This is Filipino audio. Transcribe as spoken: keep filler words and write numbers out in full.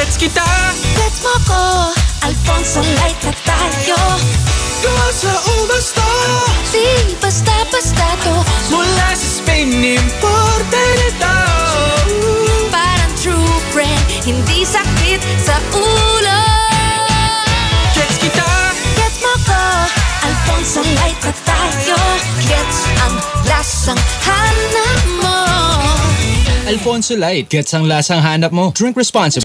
Gets kita. Gets mo ko, Alfonso Light na tayo. Gawa sa Umasto. Di basta-basta to. Mula sa Spain, imported ito. Parang true friend, hindi sakit sa ulo. Gets kita. Gets mo ko, Alfonso Light na tayo. Gets ang lasang hanap mo. Alfonso Light, gets ang lasang hanap mo. Drink responsibly.